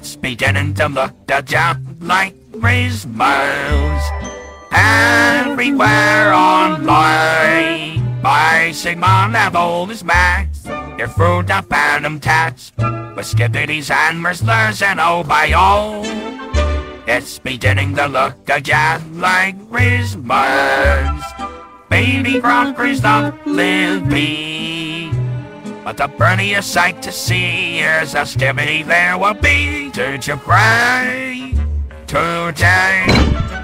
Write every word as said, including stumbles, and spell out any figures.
It's beginning to look just like Rizzmas. Everywhere online, my Sigma level is max. They're through the phantom tats with skippities and wrestlers and oh by oh. It's beginning to look just like Rizzmas. Baby Crockers up Libby. But the prettiest sight to see is how skippity there will be to your pray today.